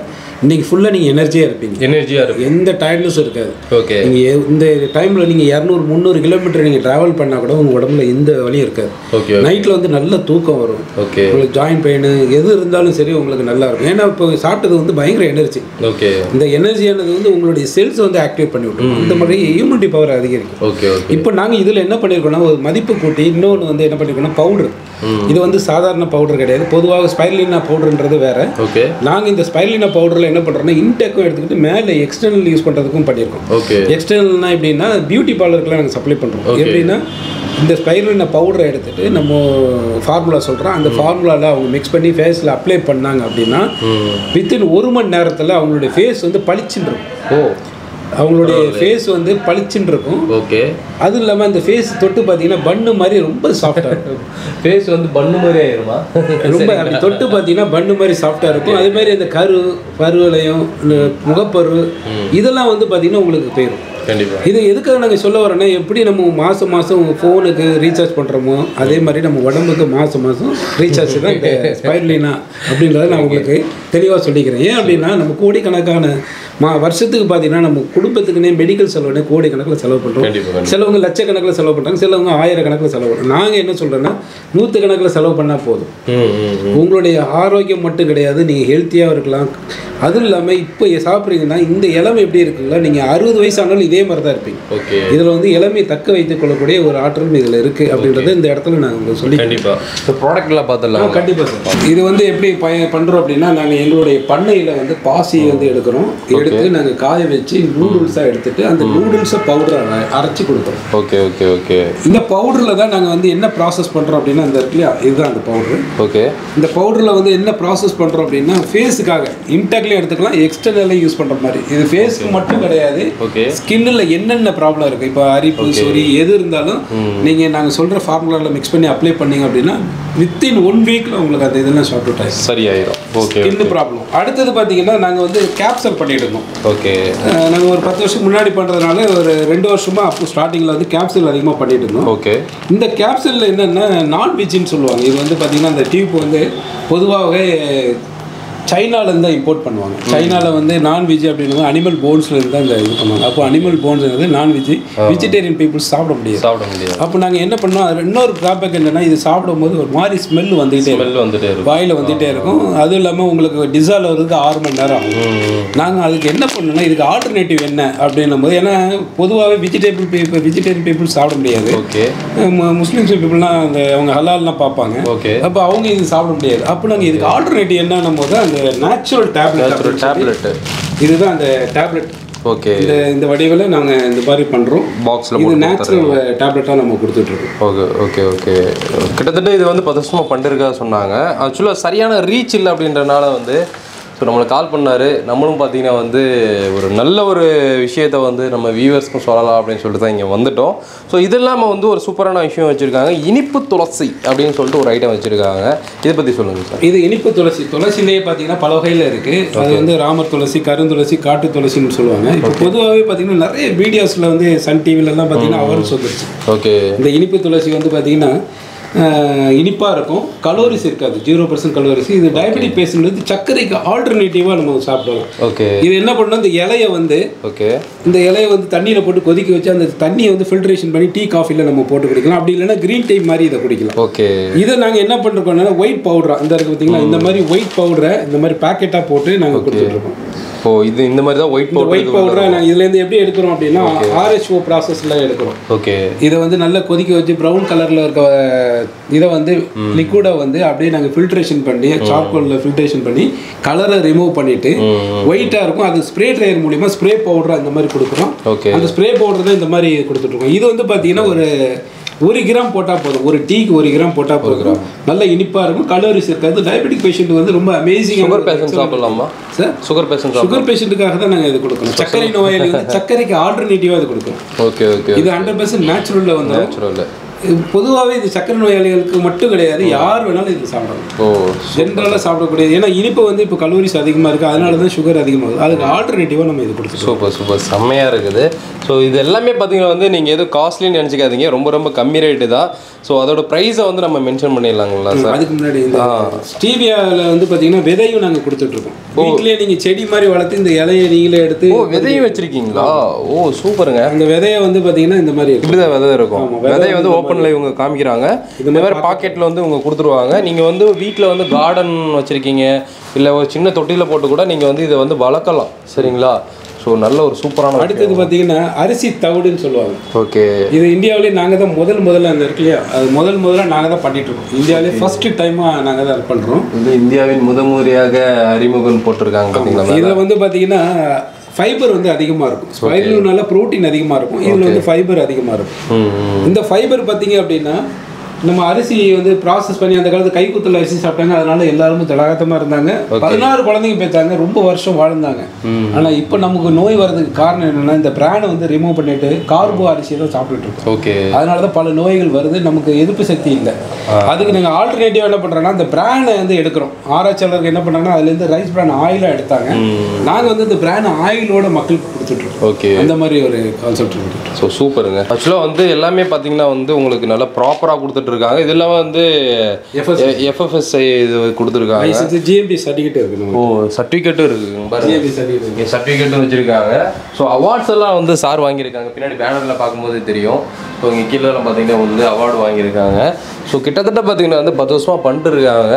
இன்னைக்கு ஃபுல்லாக நீங்கள் எனர்ஜியாக இருப்பீங்க.
எனர்ஜியாக இருக்கும்,
எந்த டயர்ட்னஸும் இருக்காது.
ஓகே.
நீங்கள் இந்த டைமில் நீங்கள் இரநூறு முந்நூறு கிலோமீட்டர் நீங்கள் ட்ராவல் பண்ணால் கூட உங்கள் உடம்புல எந்த வலியும் இருக்காது.
ஓகே.
நைட்டில் வந்து நல்ல தூக்கம் வரும். ஓகே. உங்களுக்கு ஜாயின்ட் பெயின் எது இருந்தாலும் சரி உங்களுக்கு நல்லா இருக்கும். ஏன்னா இப்போ சாப்பிட்டது வந்து பயங்கர எனர்ஜி. ஓகே. இந்த எனர்ஜியானது வந்து உங்களுடைய செல்ஸ் வந்து ஆக்டிவேட் பண்ணி விட்டுரும். இந்த மாதிரி இம்யூனிட்டி பவர் அதிகரிக்கும். ஓகே. இப்போ நாங்கள் இதில் என்ன பண்ணியிருக்கோம்னா ஒரு மதிப்பு கூட்டி இன்னொன்று வந்து என்ன பண்ணியிருக்கோம்னா பவுடர். இது வந்து சாதாரண பவுடர் கிடையாது. பொதுவாக ஸ்பைருலினா பவுடர்ன்றது வேற. ஓகே. நாங்கள் இந்த ஸ்பைருலினா பவுடரில் என்ன பண்ணுறோம்னா இன்டெக்கும் எடுத்துக்கிட்டு மேலே எக்ஸ்டர்னல் யூஸ் பண்ணுறதுக்கும் பண்ணியிருக்கோம். ஓகே. எக்ஸ்டர்னல்னா எப்படின்னா பியூட்டி பார்லருக்குலாம் நாங்கள் சப்ளை பண்ணுறோம். எப்படின்னா இந்த ஸ்பைருலினா பவுடரை எடுத்துகிட்டு நம்ம ஃபார்முலா சொல்கிறோம். அந்த ஃபார்முலாவில் அவங்க மிக்ஸ் பண்ணி ஃபேஸில் அப்ளை பண்ணாங்க அப்படின்னா வித்தின் ஒரு மணி நேரத்தில் அவங்களுடைய ஃபேஸ் வந்து பளிச்சுன்னு இருக்கும். ஓ. அவங்களுடைய ஃபேஸ் வந்து பளிச்சுன்னு இருக்கும். ஓகே. அதுவும் இல்லாமல் அந்த ஃபேஸ் தொட்டு பார்த்தீங்கன்னா பன்னு மாதிரி ரொம்ப சாஃப்டாக இருக்கும்.
ஃபேஸ் வந்து பன்னு மாதிரி ஆயிருமா?
ரொம்ப அப்படி தொட்டு பார்த்தீங்கன்னா பன்னு மாதிரி சாஃப்டாக இருக்கும். அதே மாதிரி இந்த கரு பருவலையும் இந்த முகப்பரு இதெல்லாம் வந்து பார்த்தீங்கன்னா உங்களுக்கு போயிடும். கண்டிப்பாக. இது எதுக்காக நாங்கள் சொல்ல வரோன்னா எப்படி நம்ம மாதம் மாதம் ஃபோனுக்கு ரீசார்ஜ் பண்ணுறோமோ அதே மாதிரி நம்ம உடம்புக்கு மாதம் மாதம் ரீசார்ஜ் தான் இந்த ஸ்பைருலினா அப்படின்றத நான் உங்களுக்கு தெளிவாக சொல்லிக்கிறேன். ஏன் அப்படின்னா நம்ம கோடிக்கணக்கான மா வருஷத்துக்கு பார்த்தீங்கன்னா நம்ம குடும்பத்துக்குன்னே மெடிக்கல் செலவுனே கோடிக்கணக்கில் செலவு பண்ணுறோம். சிலவங்க லட்சக்கணக்கில் செலவு பண்ணுறாங்க, சிலவங்க ஆயிரக்கணக்கில் செலவு பண்ணுறோம். நாங்கள் என்ன சொல்கிறோன்னா நூற்றுக்கணக்கில் செலவு பண்ணால் போதும். உங்களுடைய ஆரோக்கியம் மட்டும் கிடையாது, நீங்கள் ஹெல்த்தியாக இருக்கலாம். அதுவும் இல்லாமல் இப்போ சாப்பிட்றீங்கன்னா இந்த இளமை எப்படி இருக்குங்களா, நீங்கள் அறுபது வயசு ஆனாலும் இதே மாதிரி தான் இருப்பீங்க. ஓகே. இதில் வந்து இளமையை தக்க வைத்துக் கொள்ளக்கூடிய ஒரு ஆற்றலும் இதில் இருக்குது அப்படின்றத இந்த இடத்துல நாங்கள் உங்களுக்கு சொல்லி
கண்டிப்பாக இப்போ ப்ராடக்ட்லாம் பார்த்துடலாம்.
கண்டிப்பாக சார். இது வந்து எப்படி பய பண்ணுறோம் அப்படின்னா நாங்கள் எங்களுடைய பண்ணையில் வந்து பாசியை வந்து எடுக்கிறோம். எடுத்து நாங்கள் காய வச்சு நூடுல்ஸாக எடுத்துட்டு அந்த நூடுல்ஸை பவுடரை அரைச்சி கொடுக்குறோம்.
Okay okay okay.
இந்த பவுடரில் தான் நாங்கள் வந்து என்ன ப்ராசஸ் பண்ணுறோம் அப்படின்னா அந்த இல்லையா இதுதான் அந்த பவுடரு. ஓகே. இந்த பவுடரில் வந்து என்ன ப்ராசஸ் பண்ணுறோம் அப்படின்னா ஃபேஸுக்காக இன்டெக்லேயும் எடுத்துக்கலாம், எக்ஸ்டர்னலையும் யூஸ் பண்ணுற மாதிரி. இது ஃபேஸ்க்கு மட்டும் கிடையாது, ஸ்கின்னில் என்னென்ன ப்ராப்ளம் இருக்குது இப்போ அரிப்பு சொறி எது இருந்தாலும் நீங்கள் நாங்கள் சொல்கிற ஃபார்முலாவில் மிக்ஸ் பண்ணி அப்ளை பண்ணிங்க அப்படின்னா வித்தின் ஒன் வீக்கில் உங்களுக்கு அந்த இதெல்லாம் ஷார்ட் அவுட் ஆகிடும், சரியாயிடும். ஓகே. Skin problem. அடுத்தது பார்த்தீங்கன்னா நாங்கள் வந்து கேப்சல் பண்ணிட்டு இருந்தோம். ஓகே. நாங்கள் ஒரு பத்து வருஷம் முன்னாடி பண்ணுறதுனால ஒரு ரெண்டு வருஷமாக அப்போ ஸ்டார்டிங்கில் வந்து கேப்சூல் அதிகமாக பண்ணிட்டு இருந்தோம். ஓகே. இந்த கேப்சூலில் என்னென்னா நான்வெஜ்ஜின்னு சொல்லுவாங்க. இது வந்து பார்த்திங்கன்னா அந்த டியூப் வந்து பொதுவாகவே சைனாலேருந்து தான் இம்போர்ட் பண்ணுவாங்க. சைனாவில் வந்து நான்வெஜ் அப்படின்னா அனிமல் போன்ஸ்லேருந்து தான் இந்த இது பண்ணுவாங்க. அப்போ அனிமல் போன்ஸ் வந்து நான்வெஜ் வெஜிடேரியன் பீப்புள்ஸ் சாப்பிட முடியாது சாப்பிட முடியாது அப்போ நாங்கள் என்ன பண்ணோம், அது இன்னொரு ட்ராபேக் என்னென்னா இது சாப்பிடும்போது ஒரு மாதிரி ஸ்மெல் வந்துகிட்டே ஸ்மெல் வந்துகிட்டே இருக்கும், வாயில் வந்துகிட்டே இருக்கும். அதுவும் இல்லாமல் உங்களுக்கு டிசால்வ் ஆகிறதுக்கு ஆறு மணி நேரம் ஆகும். நாங்கள் அதுக்கு என்ன பண்ணோம்னா இதுக்கு ஆல்டர்னேட்டிவ் என்ன அப்படின்னும் போது, ஏன்னா பொதுவாகவே வெஜிடேபிள் பீப்புள் வெஜிடேரியன் பீப்புள் சாப்பிட முடியாது. ஓகே. முஸ்லீம்ஸ் பீப்புள்லாம் அந்த அவங்க ஹலால்லாம் பார்ப்பாங்க. ஓகே. அப்போ அவங்க இது சாப்பிட முடியாது. அப்போ நாங்கள் இதுக்கு ஆல்டர்னேட்டிவ் என்னன்னும் போது அந்த நேச்சுரல் டேப்லெட் டேப்லெட் இதுதான் அந்த டேப்லெட். ஓகே. இந்த இந்த வடிவில் நாங்கள் இந்த மாதிரி பண்ணுறோம். பாக்ஸில் இது நேச்சுரல் டேப்லெட்டாக நம்ம கொடுத்துட்ருக்கோம். Okay okay okay.
கிட்டத்தட்ட இது வந்து பத்து வருஷமாக பண்ணிருக்கா சொன்னாங்க. ஆக்சுவலாக சரியான ரீச் இல்லை அப்படின்றனால வந்து ஸோ நம்மளை கால் பண்ணார். நம்மளும் பார்த்தீங்கன்னா வந்து ஒரு நல்ல ஒரு விஷயத்தை வந்து நம்ம வியூவர்ஸ்க்கும் சொல்லலாம் அப்படின்னு சொல்லிட்டு தான் இங்கே வந்துட்டோம். ஸோ இது இல்லாமல் வந்து ஒரு சூப்பரான விஷயம் வச்சுருக்காங்க, இனிப்பு துளசி அப்படின்னு சொல்லிட்டு ஒரு ஐட்டம் வச்சுருக்காங்க. இதை பற்றி சொல்லுங்கள் சார்.
இது இனிப்பு துளசி. துளசிலேயே பார்த்தீங்கன்னா பல வகையில் இருக்குது. அது வந்து ராமர் துளசி, கருந்துளசி, காட்டு துளசின்னு சொல்லுவாங்க. இப்போ பொதுவாகவே பார்த்தீங்கன்னா நிறைய வீடியோஸில் வந்து சன் டிவிலெலாம் பார்த்தீங்கன்னா அவர்ஸ் வந்துருச்சு. ஓகே. இந்த இனிப்பு துளசி வந்து பார்த்தீங்கன்னா இனிப்பாக இருக்கும், கலோரிஸ் இருக்காது, ஜீரோ பர்சன்ட் கலோரிஸ். இது டயபெட்டிக் பேஷண்ட் வந்து சர்க்கரைக்கு ஆல்டர்னேட்டிவாக நம்ம சாப்பிடலாம். ஓகே. இது என்ன பண்ணணும், இந்த இலையை வந்து ஓகே இந்த இலையை வந்து தண்ணியில் போட்டு கொதிக்க வச்சு அந்த தண்ணியை வந்து ஃபில்ட்ரேஷன் பண்ணி டீ காஃபியில் நம்ம போட்டு குடிக்கலாம். அப்படி இல்லைன்னா க்ரீன் டீ மாதிரி இதை குடிக்கலாம். ஓகே. இதை நாங்கள் என்ன பண்ணுறோம்னா ஒயிட் பவுடரா அந்த இருக்குது பார்த்தீங்களா, இந்த மாதிரி ஒயிட் பவுடரை இந்த மாதிரி பேக்கெட்டாக போட்டு நாங்கள் கொடுத்துட்ருக்கோம்.
ஓ, இது இந்த மாதிரி தான் ஒயிட் பவுடர்.
ஒயிட் பவுடரை நாங்கள் இதுலேருந்து எப்படி எடுக்கிறோம் அப்படின்னா ஆர்ஹெச்ஓ ப்ராசஸில் எடுக்கிறோம். ஓகே. இதை வந்து நல்லா கொதிக்க வச்சு ப்ரௌன் கலரில் இருக்க இதை வந்து லிக்விடை வந்து அப்படியே நாங்கள் ஃபில்ட்ரேஷன் பண்ணி சார்கோலில் ஃபில்ட்ரேஷன் பண்ணி கலரை ரிமூவ் பண்ணிவிட்டு ஒயிட்டாக இருக்கும். அது ஸ்ப்ரே ட்ரையர் மூலிமா ஸ்ப்ரே பவுடரை அந்த மாதிரி கொடுக்குறோம். ஓகே. அந்த ஸ்ப்ரே பவுடர் தான் இந்த மாதிரி கொடுத்துட்ருக்கோம். இது வந்து பார்த்தீங்கன்னா ஒரு ஒரு கிராம் போட்டால் போதும், ஒரு டீக்கு ஒரு கிராம் போட்டால் போதும். நல்ல இனிப்பாக இருக்கும், கலோரிஸ் இருக்காது. டயபெட்டிக் பேஷண்ட் வந்து ரொம்ப அமேசிங்.
சுகர் பேஷண்ட் சாப்பிடலாமா சார்? சுகர் பேஷண்ட்
சுகர் பேஷண்ட்டுக்காக தான் நாங்கள் இது கொடுக்கணும். சர்க்கரை நோயாளி வந்து சர்க்கரைக்கு ஆல்டர்னேட்டிவாக இது கொடுக்கணும். Okay okay. இது ஹண்ட்ரட் பர்சன்ட் நேச்சுரலில் வந்து நேச்சுரலில் பொதுவாகவே இது சக்கரை நோயாளிகளுக்கு மட்டும் கிடையாது, யார் வேணாலும் இது சாப்பிடலாம். ஓ, ஜென்ரலாக சாப்பிடக்கூடியது. ஏன்னா இனிப்பு வந்து இப்போ கலோரிஸ் அதிகமாக இருக்குது, அதனால தான் சுகர் அதிகமாகுது. அதுக்கு ஆல்டர்னேட்டிவாக நம்ம இது கொடுத்துருக்கோம். சூப்பர் சூப்பர், செம்மையாக இருக்குது. ஸோ இது எல்லாமே பார்த்தீங்கன்னா வந்து நீங்கள் எதுவும் காஸ்ட்லின்னு நினச்சிக்காதீங்க, ரொம்ப ரொம்ப கம்மி ரேட்டு தான். ஸோ அதோட ப்ரைஸை வந்து நம்ம மென்ஷன் பண்ணிடலாங்களா சார்? அதுக்கு முன்னாடி இந்த ஸ்டீவியாவில் வந்து பார்த்தீங்கன்னா விதையும் நாங்கள் கொடுத்துட்ருக்கோம். வீட்லயே நீங்க செடி மாதிரி வளர்த்து இந்த இலையை நீங்களே எடுத்து
ஓ விதையும் வச்சிருக்கீங்களா? ஓ சூப்பருங்க.
அந்த விதையை வந்து பாத்தீங்கன்னா இந்த மாதிரி
இப்படிதான் விதை இருக்கும். விதையை வந்து ஓப்பன்ல இவங்க காமிக்கிறாங்க. இந்த மாதிரி பாக்கெட்ல வந்து இவங்க கொடுத்துருவாங்க. நீங்க வந்து வீட்டில் வந்து கார்டன் வச்சிருக்கீங்க, இல்லை ஒரு சின்ன தொட்டியில் போட்டு கூட நீங்கள் வந்து இதை வந்து வளர்க்கலாம். சரிங்களா? ஸோ நல்ல ஒரு சூப்பரான.
அடுத்தது பார்த்தீங்கன்னா அரிசி தவிடுன்னு சொல்லுவாங்க.
ஓகே. இது
இந்தியாவிலே நாங்கள் தான் முதல் முதல்ல அந்த இருக்கு இல்லையா, அது முதல் முதல்ல நாங்கள் தான் பண்ணிட்டு இருக்கோம். இந்தியாவிலே ஃபர்ஸ்ட் டைமாக நாங்கள் தான் பண்ணுறோம்.
இது இந்தியாவின் முதமுறையாக அறிமுகம் போட்டிருக்காங்க பார்த்தீங்களா.
இதில் வந்து பார்த்தீங்கன்னா ஃபைபர் வந்து அதிகமாக இருக்கும். ஸ்பைருலினால ப்ரோட்டீன் அதிகமாக இருக்கும். இதில் வந்து ஃபைபர் அதிகமாக இருக்கும். இந்த ஃபைபர் பார்த்தீங்க அப்படின்னா நம்ம அரிசி வந்து ப்ராசஸ் பண்ணி அந்த காலத்து கைக்குத்தல் அரிசி சாப்பிட்டாங்க. அதனால எல்லாருமே திடகாத்தமாக இருந்தாங்க. பதினாறு குழந்தைங்க பேத்தாங்க, ரொம்ப வருஷம் வாழ்ந்தாங்க. ஆனால் இப்போ நமக்கு நோய் வர்றதுக்கு காரணம் என்னன்னா இந்த பிரானை வந்து ரிமூவ் பண்ணிட்டு கார்போ அரிசியை தான் சாப்பிட்டுட்டு இருக்கோம்.
ஓகே.
அதனால தான் பல நோய்கள் வருது. நமக்கு எதிர்ப்பு சக்தி இல்லை. அதுக்கு நாங்கள் ஆல்டர்னேட்டிவ் என்ன பண்ணுறோன்னா இந்த பிரானை வந்து எடுக்கிறோம். ஆராய்ச்சியாளர்கள் என்ன பண்ணுறாங்கன்னா அதுலேருந்து ரைஸ் பிரான் ஆயிலாக எடுத்தாங்க. நாங்கள் வந்து இந்த பிரான் ஆயிலோட மக்களுக்கு கொடுத்துட்ருக்கோம்.
ஓகே.
அந்த மாதிரி ஒரு கான்செப்ட் இருக்கு.
ஸோ சூப்பருங்க. ஆக்சுவலாக வந்து எல்லாமே பார்த்தீங்கன்னா வந்து உங்களுக்கு நல்லா ப்ராப்பராக கொடுத்துட்டு இருக்காங்க. இதெல்லாம் வந்து எஃப்எஃப்எஸ்ஐ இது கொடுத்துருக்காங்க.
ஜிஎம்பி சர்டிஃபிகேட் இருக்கு.
ஓ சர்டிஃபிகேட்டும் இருக்குங்க. ஜிஎம்பி சர்டிஃபிகேட் சர்டிஃபிகேட்டும் வச்சிருக்காங்க. ஸோ அவார்ட்ஸ் எல்லாம் வந்து சார் வாங்கியிருக்காங்க. பின்னாடி பேனரில் பார்க்கும்போது தெரியும். ஸோ இங்கே கீழே பார்த்தீங்கன்னா வந்து அவார்டு வாங்கியிருக்காங்க. ஸோ கிட்டத்தட்ட பார்த்தீங்கன்னா வந்து பத்து வருஷமாக பண்ணிட்டு இருக்காங்க.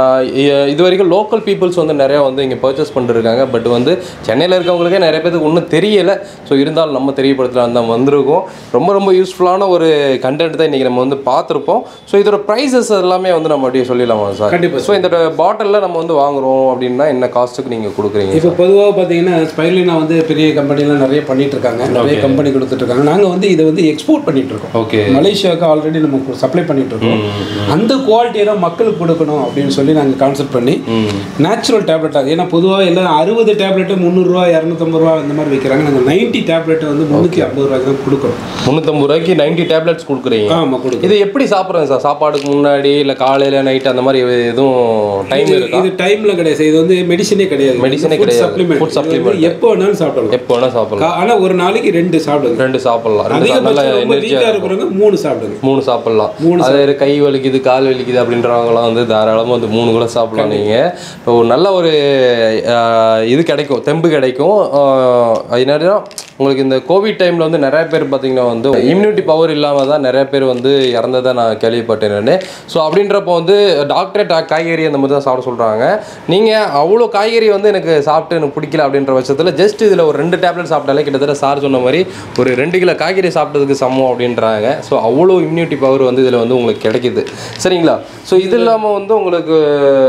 இது வரைக்கும் லோக்கல் பீப்புள்ஸ் வந்து நிறையா வந்து இங்கே பர்ச்சேஸ் பண்ணிருக்காங்க. பட் வந்து சென்னையில் இருக்கவங்களுக்கே நிறைய பேருக்கு ஒன்றும் தெரியலை. ஸோ இருந்தாலும் நம்ம தெரியப்படுத்தலாம் தான் வந்திருக்கோம். ரொம்ப ரொம்ப யூஸ்ஃபுல்லான ஒரு கண்டென்ட் தான் இன்றைக்கி நம்ம வந்து பார்த்துருப்போம். ஸோ இதோட ப்ரைஸஸ் எல்லாமே வந்து நம்ம அப்படியே சொல்லிடலாமா சார்?
கண்டிப்பாக.
ஸோ இந்த பாட்டிலில் நம்ம வந்து வாங்குறோம் அப்படின்னா என்ன காஸ்ட்டுக்கு நீங்கள் கொடுக்குறீங்க?
இப்போ பொதுவாக பார்த்தீங்கன்னா ஸ்பைருலினா வந்து பெரிய கம்பெனிலாம் நிறைய பண்ணிட்டு இருக்காங்க. நிறைய கம்பெனி கொடுத்துட்டு இருக்காங்க. நாங்கள் வந்து இதை வந்து எக்ஸ்போர்ட் பண்ணிட்டு இருக்கோம்.
ஓகே.
மலேசியாவுக்கு ஆல்ரெடி நம்ம சப்ளை பண்ணிட்டு இருக்கோம். அந்த குவாலிட்டியெல்லாம் மக்களுக்கு கொடுக்கணும் அப்படின்னு சொல்லி நாங்கள் கான்செப்ட் பண்ணி நேச்சுரல் டேப்லெட்டாக, ஏன்னா பொதுவாக எல்லாம் அறுபது டேப்லெட்டு முந்நூறுரூவா இரநூத்தம்பது ரூபா இந்த மாதிரி விற்கிறாங்க. நாங்கள் நைன்ட்டி டேப்லெட்டை வந்து முந்நூற்றி ஐம்பது ரூபாய்க்கு தான் கொடுக்குறோம்.
முந்நூற்றம்பது ரூபாய்க்கு நைன்ட்டி டேப்லெட்ஸ் கொடுக்குறீங்க?
ஆமாம் கொடுக்குறோம்.
இது எப்படி சாப்பிட்றேன் சார்? சாப்பாடுக்கு முன்னாடி இல்லை காலையில் நைட்டு அந்த மாதிரி எதுவும் டைம் இருக்கா?
இது டைமில் கிடையாது. இது வந்து மெடிசனே கிடையாது.
மெடிசனே கிடையாது.
சப்ளிமெண்ட். ஃபுட் சப்ளிமெண்ட் எப்போ வேணாலும் சாப்பிடலாம்.
எப்போ வேணால் சாப்பிடலாம்.
ஆனால் ஒரு நாளைக்கு ரெண்டு சாப்பிடுங்க.
ரெண்டு சாப்பிடலாம்.
நல்ல எனர்ஜியாக இருக்கிறவங்க மூணு சாப்பிடுங்க. மூணு
சாப்பிடலாம். மூணு அது கை வலிக்குது கால் வலிக்குது அப்படின்றவங்களாம் வந்து தாராளமாக வந்து மூணு கூட சாப்பிடலாம். நீங்கள் இப்போ நல்ல ஒரு இது கிடைக்கும், தெம்பு கிடைக்கும். என்னன்னா உங்களுக்கு இந்த கோவிட் டைமில் வந்து நிறைய பேர் பார்த்தீங்கன்னா வந்து இம்யூனிட்டி பவர் இல்லாமல் தான் நிறைய பேர் வந்து இறந்ததை நான் கேள்விப்பட்டேன் நான். ஸோ அப்படின்றப்போ வந்து டாக்டரே காய்கறி அந்த மாதிரி தான் சாப்பிட சொல்கிறாங்க. நீங்கள் அவ்வளோ காய்கறி வந்து எனக்கு சாப்பிட்டு எனக்கு பிடிக்கல அப்படின்ற பட்சத்தில் ஜஸ்ட் இதில் ஒரு ரெண்டு டேப்லெட் சாப்பிட்டாலே கிட்டத்தட்ட சார் சொன்ன மாதிரி ஒரு ரெண்டு கிலோ காய்கறி சாப்பிட்டதுக்கு சமம் அப்படின்றாங்க. ஸோ அவ்வளோ இம்யூனிட்டி பவர் வந்து இதில் வந்து உங்களுக்கு கிடைக்குது. சரிங்களா? ஸோ இது இல்லாமல் வந்து உங்களுக்கு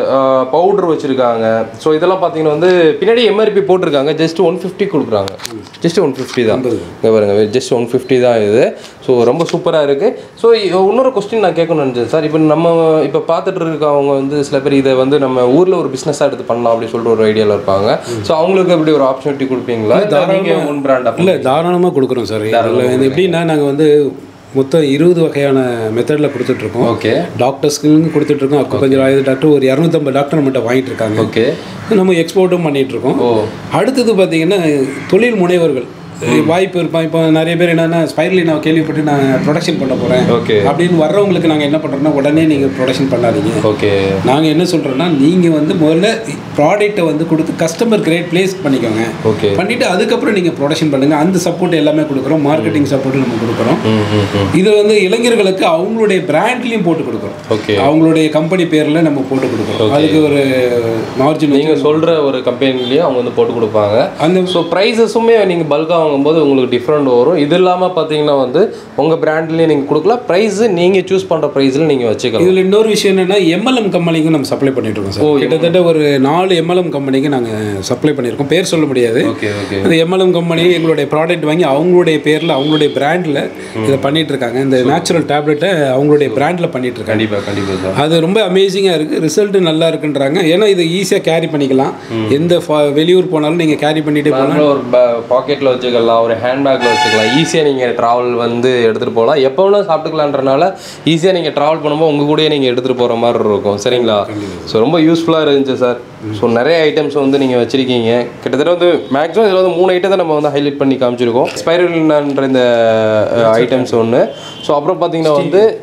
பவுட்ரு வச்சுருக்காங்க. ஸோ இதெல்லாம் பார்த்தீங்கன்னா வந்து பின்னாடி எம்ஆர்பி போட்டிருக்காங்க. ஜஸ்ட் ஒன் ஃபிஃப்டி கொடுக்குறாங்க. ஜஸ்ட் ஒன் ஃபிஃப்டி தான். இங்கே பாருங்க, ஜஸ்ட் ஒன் ஃபிஃப்டி தான் இது. ஸோ ரொம்ப சூப்பராக இருக்குது. ஸோ இன்னொரு கொஸ்டின் நான் கேட்கணும்னு நினச்சேன் சார். இப்போ நம்ம இப்போ பார்த்துட்டு இருக்கவங்க வந்து சில பேர் இதை வந்து நம்ம ஊரில் ஒரு பிஸ்னஸாக எடுத்து பண்ணலாம் அப்படின்னு சொல்லிட்டு ஒரு ஐடியாவில் இருப்பாங்க. ஸோ அவங்களுக்கு எப்படி ஒரு ஆப்பர்ச்சுனிட்டி கொடுப்பீங்களா? தாராளமாக ஒன் பிராண்டாக? இல்லை, தாராளமாக கொடுக்குறோம் சார். எப்படின்னா நாங்கள் வந்து மொத்தம் இருபது வகையான மெத்தடில் கொடுத்துட்ருக்கோம். ஓகே. டாக்டர்ஸ்க்கு கொடுத்துட்ருக்கோம். அக்குபஞ்சர் ஆயுத டாக்டர் ஒரு இரநூத்தம்பது டாக்டர் நம்மகிட்ட வாங்கிட்டு இருக்காங்க. ஓகே. நம்ம எக்ஸ்போர்ட்டும் பண்ணிகிட்ருக்கோம். அடுத்தது பார்த்திங்கன்னா தொழில் முனைவர்கள் வாய்ப்பு இருப்பான். இப்போ நிறைய பேர் என்னென்னா ஸ்பைருலினா கேள்விப்பட்டு நான் ப்ரொடக்ஷன் பண்ண போகிறேன் ஓகே அப்படின்னு வர்றவங்களுக்கு நாங்கள் என்ன பண்ணுறோன்னா உடனே நீங்கள் ப்ரொடக்ஷன் பண்ணாதீங்க. ஓகே. நாங்கள் என்ன சொல்கிறோன்னா நீங்கள் வந்து முதல்ல ப்ராடக்ட்டை வந்து கொடுத்து கஸ்டமர் கிரேட் பிளேஸ் பண்ணிக்கோங்க. ஓகே. பண்ணிவிட்டு அதுக்கப்புறம் நீங்கள் ப்ரொடக்ஷன் பண்ணுங்கள். அந்த சப்போர்ட் எல்லாமே கொடுக்குறோம். மார்க்கெட்டிங் சப்போர்ட்டு நம்ம கொடுக்குறோம். இது வந்து இளைஞர்களுக்கு அவங்களுடைய பிராண்ட்லேயும் போட்டு கொடுக்குறோம். ஓகே. அவங்களுடைய கம்பெனி பேரில் நம்ம போட்டு கொடுக்குறோம். அதுக்கு ஒரு மார்ஜின் நீங்கள் சொல்கிற ஒரு கம்பெனிலேயே அவங்க வந்து போட்டு கொடுப்பாங்க. அந்த ஸோ ப்ரைஸஸுமே நீங்கள் பல்காக போது உங்களுக்கு டிஃப்ரெண்ட் வரும். இது இல்லாமல் பார்த்தீங்கன்னா வந்து உங்கள் பிராண்ட்லேயே நீங்கள் கொடுக்கலாம். ப்ரைஸ் நீங்கள் சூஸ் பண்ணுற ப்ரைஸில் நீங்கள் வச்சுக்கலாம். இதில் இன்னொரு விஷயம் என்னென்னா எம்எல்எம் கம்பெனிக்கு நம்ம சப்ளை பண்ணிட்டு இருக்கோம் சார். கிட்டத்தட்ட ஒரு நாலு எம்எல்எம் கம்பெனிக்கு நாங்கள் சப்ளை பண்ணியிருக்கோம். பேர் சொல்ல முடியாது. Okay okay. அந்த எம்எல்எம் கம்பெனி எங்களுடைய ப்ராடக்ட் வாங்கி அவங்களுடைய பேரில் அவங்களுடைய பிராண்டில் இதை பண்ணிட்டு இருக்காங்க. இந்த நேச்சுரல் டேப்லெட்டை அவங்களுடைய பிராண்டில் பண்ணிட்டு இருக்காங்க. கண்டிப்பாக கண்டிப்பாக. அது ரொம்ப அமேசிங்காக இருக்குது. ரிசல்ட்டு நல்லா இருக்குன்றாங்க. ஏன்னா இது ஈஸியாக கேரி பண்ணிக்கலாம். எந்த வெளியூர் போனாலும் நீங்கள் கேரி பண்ணிகிட்டே போகலாம். ஒரு பாக்கெட்டில் வச்சுக்கலாம், ஒரு ஹேண்ட்பேக்கில் வச்சுக்கலாம். ஈஸியாக நீங்கள் ட்ராவல் வந்து எடுத்துகிட்டு போகலாம். எப்போ வேணால் சாப்பிட்டுக்கலான்றனால ஈஸியாக நீங்கள் ட்ராவல் பண்ணும்போது உங்கள் கூடயே நீங்கள் எடுத்துகிட்டு போகிற மாதிரி இருக்கும். சரிங்களா? ஸோ ரொம்ப யூஸ்ஃபுல்லாக இருந்துச்சு சார். ஸோ நிறைய ஐட்டம்ஸ் வந்து நீங்கள் வச்சுருக்கீங்க. கிட்டத்தட்ட வந்து மேக்ஸிமம் இதில் வந்து மூணு ஐட்டத்தை நம்ம வந்து ஹைலைட் பண்ணி காமிச்சிருக்கோம். ஸ்பைருலினான்ற இந்த ஐட்டம்ஸ் ஒன்று. ஸோ அப்புறம் பார்த்தீங்கன்னா வந்து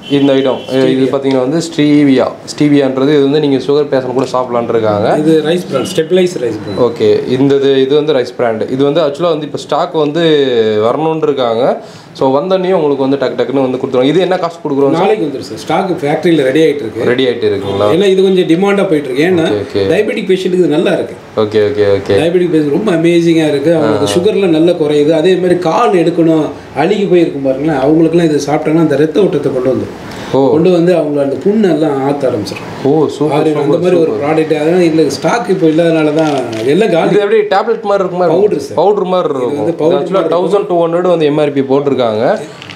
இந்த ஐட்டம் இது பார்த்தீங்கன்னா வந்து ஸ்டீவியா ஸ்டீவியான்றது இது வந்து நீங்கள் சுகர் பேஷண்ட் கூட சாப்பிட்லான்னு இருக்காங்க.
இது rice bran, stabilize rice bran.
Okay, இந்த இது வந்து ரைஸ் பிராண்ட். இது வந்து ஆக்சுவலாக வந்து இப்போ ஸ்டாக் வந்து வரணுன்னு இருக்காங்க. ஸோ வந்தோடனே உங்களுக்கு வந்து டக்கு டக்குன்னு வந்து கொடுத்துருவோம். இது என்ன காஸ்ட் கொடுக்குறோம்?
நாளைக்கு வந்துடும் சார். ஸ்டாக் ஃபேக்ட்ரியில் ரெடி ஆகிட்டு இருக்கு.
ரெடி ஆகிட்டு இருக்குங்களா?
ஏன்னா இது கொஞ்சம் டிமாண்டாக போயிட்டு இருக்கு. ஏன்னா டயபெட்டிக் பேஷண்ட்டுக்கு இது நல்லா இருக்கு.
Okay okay okay
diabetic patient ரொம்ப அமேசிங்காக இருக்குது. அவங்களுக்கு சுகர்லாம் நல்லா குறையுது. அதே மாதிரி கால் எடுக்கணும் அழுகி போயிருக்கும் பாருங்களேன், அவங்களுக்குலாம் இது சாப்பிட்டாங்கன்னா அந்த ரத்த ஓட்டத்தை கொண்டு வந்துடும். கொண்டு வந்து அவங்க அந்த புண்ணெல்லாம் ஆற்ற ஆரம்பிச்சிடும்.
Oh super.
அந்த மாதிரி ஒரு ப்ராடக்ட். அதனால் இல்லை ஸ்டாக் இப்போ இல்லாதனால தான் எல்லாம் காலி.
எப்படி டேப்லெட் மாதிரி இருக்குமா? Powder sir. பவுடர் மாதிரி இருக்கும். ஆக்சுவலாக தௌசண்ட் டூ ஹண்ட்ரட் வந்து எம்ஆர்பி போட்டிருக்காங்க.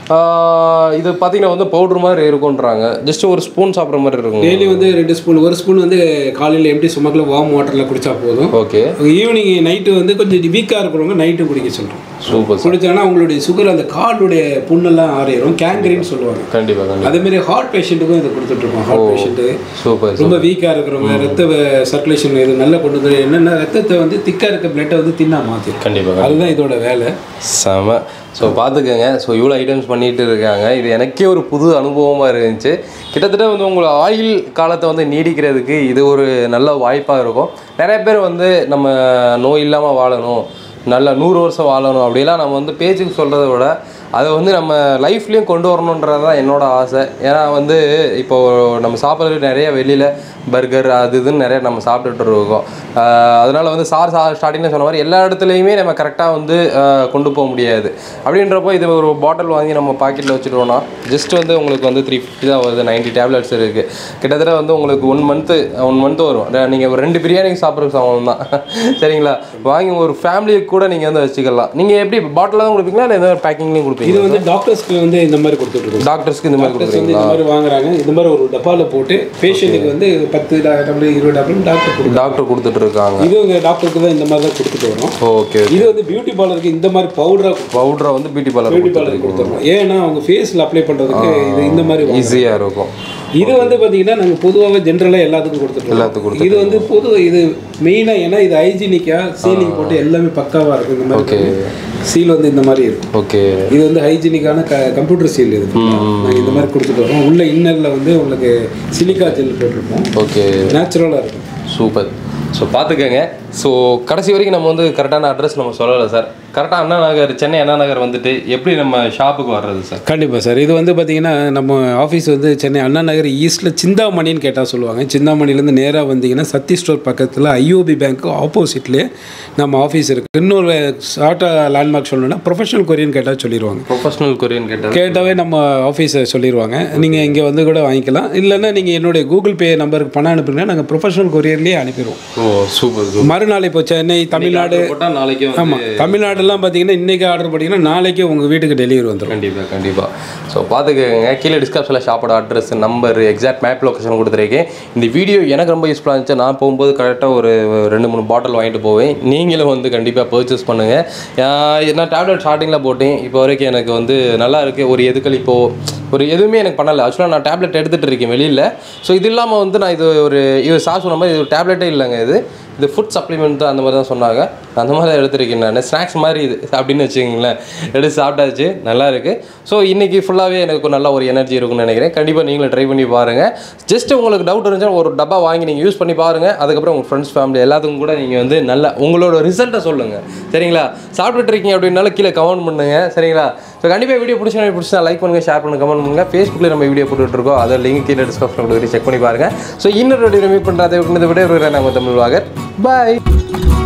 இது பார்த்தீங்கன்னா வந்து பவுடர் மாதிரி இருக்குன்றாங்க. ஜஸ்ட் ஒரு ஸ்பூன் சாப்பிட்ற மாதிரி இருக்கும்.
டெய்லி வந்து ரெண்டு ஸ்பூன், ஒரு ஸ்பூன் வந்து காலையில் எம்டி சுமக்கில் வார்ம் வாட்டரில் குடிச்சா போதும்.
ஓகே.
ஈவினிங் நைட்டு வந்து கொஞ்சம் வீக்காக இருக்கிறவங்க நைட்டு குடிக்க சொல்கிறோம்.
சூப்பர்.
குடிச்சாங்கன்னா அவங்களுடைய சுகர் அந்த காலுடைய புண்ணெல்லாம் ஆறிடும். கேங்கரின்னு சொல்லுவாங்க.
கண்டிப்பாக கண்டிப்பாக.
அதேமாதிரி ஹார்ட் பேஷண்ட்டுக்கும் இதை கொடுத்துட்ருக்கோம். Heart patient
super.
ரொம்ப வீக்காக இருக்கிறவங்க ரத்த சர்க்குலேஷன் இது நல்லா கொண்டு வந்து என்னென்ன ரத்தத்தை வந்து திக்காக இருக்க பிளட்டை வந்து தின்னா மாற்றிடும்.
கண்டிப்பாக. அதுதான்
இதோட வேலை.
செம. ஸோ பார்த்துக்கோங்க. ஸோ இவ்வளோ ஐட்டம்ஸ் பண்ணிகிட்டு இருக்காங்க. இது எனக்கே ஒரு புது அனுபவமாக இருந்துச்சு. கிட்டத்தட்ட வந்து உங்களை ஆயில் காலத்தை வந்து நீடிக்கிறதுக்கு இது ஒரு நல்ல வாய்ப்பாக இருக்கும். நிறைய பேர் வந்து நம்ம நோய் இல்லாமல் வாழணும், நல்ல நூறு வருஷம் வாழணும் அப்படிலாம் நம்ம வந்து பேச்சுக்கு சொல்கிறத விட அதை வந்து நம்ம லைஃப்லேயும் கொண்டு வரணுன்றது தான் என்னோடய ஆசை. ஏன்னா வந்து இப்போது நம்ம சாப்பிட்றது நிறைய வெளியில் பர்கர் அது இதுன்னு நிறைய நம்ம சாப்பிட்டுட்டு இருக்கோம். அதனால் வந்து சார் சா ஸ்டார்டிங்கில் சொன்ன மாதிரி எல்லா இடத்துலையுமே நம்ம கரெக்டாக வந்து கொண்டு போக முடியாது. அப்படின்றப்போ இது ஒரு பாட்டில் வாங்கி நம்ம பாக்கெட்டில் வச்சுட்டோன்னா ஜஸ்ட் வந்து உங்களுக்கு வந்து த்ரீ ஃபிஃப்டி தான் வருது. நைன்ட்டி டேப்லெட்ஸ் இருக்குது. கிட்டத்தட்ட வந்து உங்களுக்கு ஒன் மந்த்து ஒன் மந்த்து வரும். நீங்கள் ஒரு ரெண்டு பிரியாணிக்கு சாப்பிட்றதுக்கு சமம் தான். சரிங்களா? வாங்கி ஒரு ஃபேமிலிக்கு கூட நீங்கள் வந்து வச்சுக்கலாம். நீங்கள் எப்படி பாட்டில் தான் கொடுப்பீங்களா இல்லை எந்த பேக்கிங்லேயும் கொடுப்பீங்க?
இது வந்து டாக்டர்ஸ்க்கு வந்து இந்த மாதிரி கொடுத்துட்ருக்கோம்.
டாக்டர்ஸ்க்கு இந்த மாதிரி கொடுத்துருக்கீங்க.
இந்த மாதிரி வாங்குறாங்க. இந்த மாதிரி ஒரு டப்பாவில் போட்டு பேஷண்ட்டுக்கு வந்து பத்து டேப்லெட் இருபது டேப்லெட் டாக்டர் கொடு
டாக்டர் கொடுத்துட்டு இருக்காங்க.
இது உங்கள் டாக்டருக்கு தான் இந்த மாதிரி தான் கொடுத்துட்டு வரோம்.
ஓகே.
இது வந்து பியூட்டி பார்லருக்கு இந்த மாதிரி பவுடராக
பவுடரை வந்து பியூட்டி பார்லர்
பியூட்டி பார்லருக்கு கொடுத்துருவோம். ஏன்னா அவங்க ஃபேஸில் அப்ளை பண்ணுறதுக்கு இது இந்த மாதிரி
ஈஸியாக இருக்கும்.
இது வந்து பார்த்தீங்கன்னா நாங்கள் பொதுவாக ஜென்ரலாக எல்லாத்துக்கும் கொடுத்துருக்கோம்.
எல்லாத்துக்கும்
இது வந்து பொது இது மெயினாக ஏன்னா இது ஹைஜீனிக்காக சீலிங் போட்டு எல்லாமே பக்காவாக இருக்கும். இந்த மாதிரி சீல் வந்து இந்த மாதிரி இருக்கும்.
ஓகே.
இது வந்து ஹைஜீனிக்கான க கம்ப்யூட்டர் சீல். இது நாங்கள் இந்த மாதிரி கொடுத்துட்டு வரோம். உள்ள இன்னரில் வந்து உங்களுக்கு சிலிக்கா ஜெல் போட்டிருப்போம்.
ஓகே.
நேச்சுரலாக இருக்கும்.
சூப்பர். ஸோ பார்த்துக்கங்க. ஸோ கடைசி வரைக்கும் நம்ம வந்து கரெக்டான அட்ரஸ் நம்ம சொல்லலை சார். கரெக்டாக அண்ணா நகர், சென்னை அண்ணா நகர் வந்துட்டு எப்படி நம்ம ஷாப்புக்கு வர்றது சார்?
கண்டிப்பாக சார். இது வந்து பார்த்திங்கன்னா நம்ம ஆஃபீஸ் வந்து சென்னை அண்ணா நகர் ஈஸ்ட்டில் சிந்தாமணின்னு கேட்டால் சொல்லுவாங்க. சிந்தாமணிலேருந்து நேராக வந்தீங்கன்னா சக்தி ஸ்டோர் பக்கத்தில் ஐஓபி பேங்க்கு ஆப்போசிட்லேயே நம்ம ஆஃபீஸ் இருக்குது. இன்னொரு ஷார்ட்டாக லேண்ட்மார்க் சொல்லணும்னா ப்ரொஃபஷனல் கொரியன் கேட்டால் சொல்லிடுவாங்க.
ப்ரொஃபஷனல் கொரியன் கேட்டால் கேட்டாவே
நம்ம ஆஃபீஸை சொல்லிடுவாங்க. நீங்கள் இங்கே வந்து கூட வாங்கிக்கலாம். இல்லைன்னா நீங்கள் என்னுடைய கூகுள் பே நம்பருக்கு பணம் அனுப்புங்கன்னா நாங்கள் ப்ரொஃபஷனல் கொரியர்லேயே அனுப்பிடுவோம்.
ஓ சூப்பர்.
மறுநாள் இப்போ சென்னை தமிழ்நாடு, ஆமாம் தமிழ்நாடுலாம் பார்த்தீங்கன்னா இன்றைக்கி ஆர்டர் பண்ணிங்கன்னா நாளைக்கே உங்கள் வீட்டுக்கு டெலிவரி வந்துடும்.
கண்டிப்பாக கண்டிப்பாக. ஸோ பார்த்துக்கங்க. கீழே டிஸ்கிரிப்ஷனில் ஷாப்போட address, number, exact map location கொடுத்துருக்கேன். இந்த வீடியோ எனக்கு ரொம்ப யூஸ்ஃபுல்லாக இருந்துச்சு. நான் போகும்போது கரெக்டாக ஒரு ரெண்டு மூணு பாட்டில் வாங்கிட்டு போவேன். நீங்களும் வந்து கண்டிப்பாக பர்ச்சேஸ் பண்ணுங்கள். நான் டேப்லெட் ஸ்டார்டிங்கில் போட்டேன். இப்போ வரைக்கும் எனக்கு வந்து நல்லா இருக்குது. ஒரு எதுக்கள் இப்போது ஒரு எதுவுமே எனக்கு பண்ணலை. ஆக்சுவலாக நான் டேப்லெட் எடுத்துகிட்டு இருக்கேன் வெளியில். ஸோ இது இல்லாமல் வந்து நான் இது ஒரு இது சார் சொன்ன மாதிரி இது ஒரு டேப்லெட்டே இல்லைங்க. இது இது ஃபுட் சப்ளிமெண்ட் தான் அந்த மாதிரி தான் சொன்னாங்க. அந்த மாதிரி தான் எடுத்துருக்கேன் நான். ஸ்நாக்ஸ் மாதிரி இது அப்படின்னு வச்சுக்கிங்களேன். எடுத்து சாப்பிட்டாச்சு. நல்லா இருக்குது. ஸோ இன்றைக்கி ஃபுல்லாகவே எனக்கு நல்லா ஒரு எனர்ஜி இருக்குன்னு நினைக்கிறேன். கண்டிப்பாக நீங்களும் ட்ரை பண்ணி பாருங்கள். ஜஸ்ட் உங்களுக்கு டவுட் இருந்துச்சுன்னா ஒரு டப்பா வாங்கி நீங்கள் யூஸ் பண்ணி பாருங்கள். அதுக்கப்புறம் உங்கள் ஃப்ரெண்ட்ஸ் ஃபேமிலி எல்லாத்துக்கும் கூட நீங்கள் வந்து நல்லா உங்களோட ரிசல்ட்டை சொல்லுங்கள். சரிங்களா? சாப்பிட்டுட்டு இருக்கீங்க அப்படின்னாலும் கீழே கமெண்ட் பண்ணுங்கள். சரிங்களா? ஸோ கண்டிப்பாக வீடியோ பிடிச்சா பிடிச்சா லைக் பண்ணுங்கள், ஷேர் பண்ணுங்கள், கமெண்ட் பண்ணுங்கள். ஃபேஸ்புக்கில் நம்ம வீடியோ போட்டுட்ருக்கோம். அதை லிங்க் கீழே டிஸ்கிரிப்ஷனில் கொடுத்து செக் பண்ணி பாருங்கள். ஸோ இன்னொரு வீடியோ மீட் பண்ணுறதை விட ஒரு நம்ம தமிழ் வாகர். பாய்.